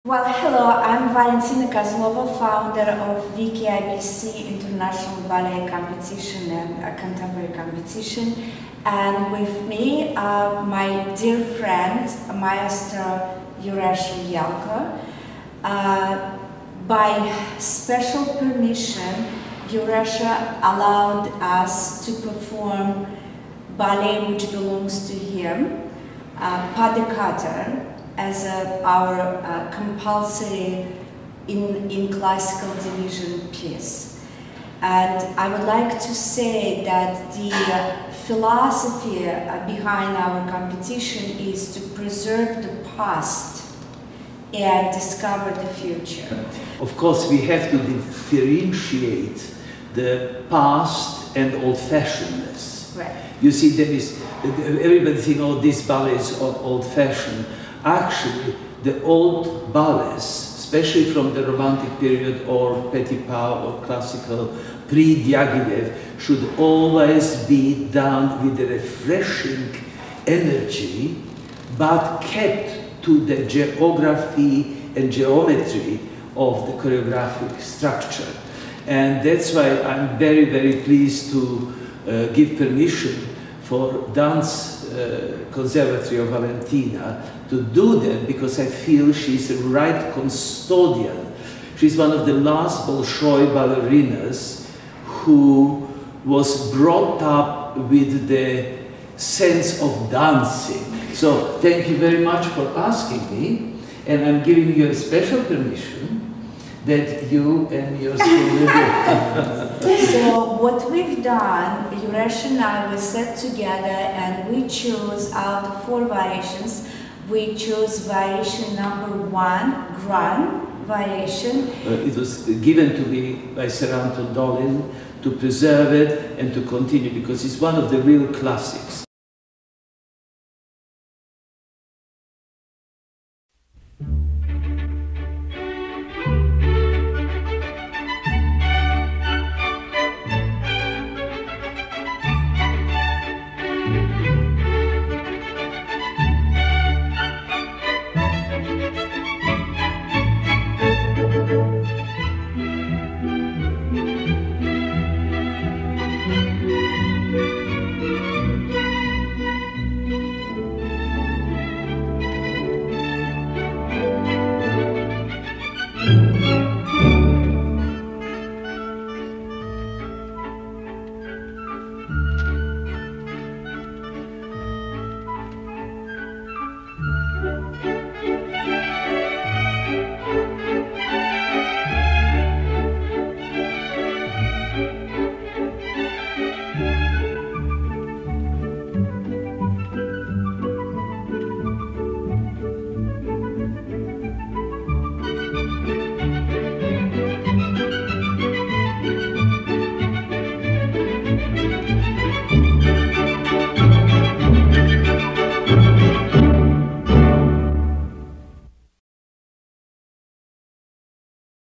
Well, hello, I'm Valentina Kozlova, founder of VKIBC International Ballet Competition and Contemporary Competition. And with me, my dear friend, Maestro Yuresha Jelko. By special permission, Yuresha allowed us to perform ballet which belongs to him, Pas de Quatre, as our compulsory in classical division piece. And I would like to say that the philosophy behind our competition is to preserve the past and discover the future. Of course, we have to differentiate the past and old-fashionedness. Right. You see, there is, everybody thinks, oh, this ballet is old-fashioned. Actually, the old ballets, especially from the Romantic period or Petit Pas or classical pre-Diaghilev, should always be done with a refreshing energy, but kept to the geography and geometry of the choreographic structure. And that's why I'm very, very pleased to give permission for Dance Conservatory of Valentina to do that, because I feel she's the right custodian. She's one of the last Bolshoi ballerinas who was brought up with the sense of dancing. So thank you very much for asking me, and I'm giving you a special permission that you and your school will do. So what we've done, Yuresha and I, we sat together and we chose out of 4 variations. We chose variation number 1, Grahn variation. It was given to me by Sir Anton Dolin to preserve it and to continue, because it's one of the real classics.